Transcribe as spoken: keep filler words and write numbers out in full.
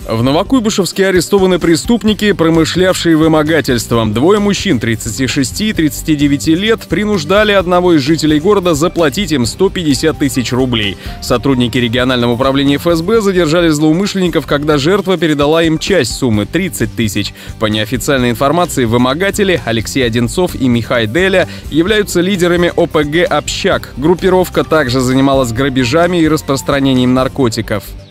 В Новокуйбышевске арестованы преступники, промышлявшие вымогательством. Двое мужчин тридцати шести и тридцати девяти лет принуждали одного из жителей города заплатить им сто пятьдесят тысяч рублей. Сотрудники регионального управления эф эс бэ задержали злоумышленников, когда жертва передала им часть суммы – тридцать тысяч. По неофициальной информации, вымогатели Алексей Одинцов и Михай Деля являются лидерами о пэ гэ «Общак». Группировка также занималась грабежами и распространением наркотиков.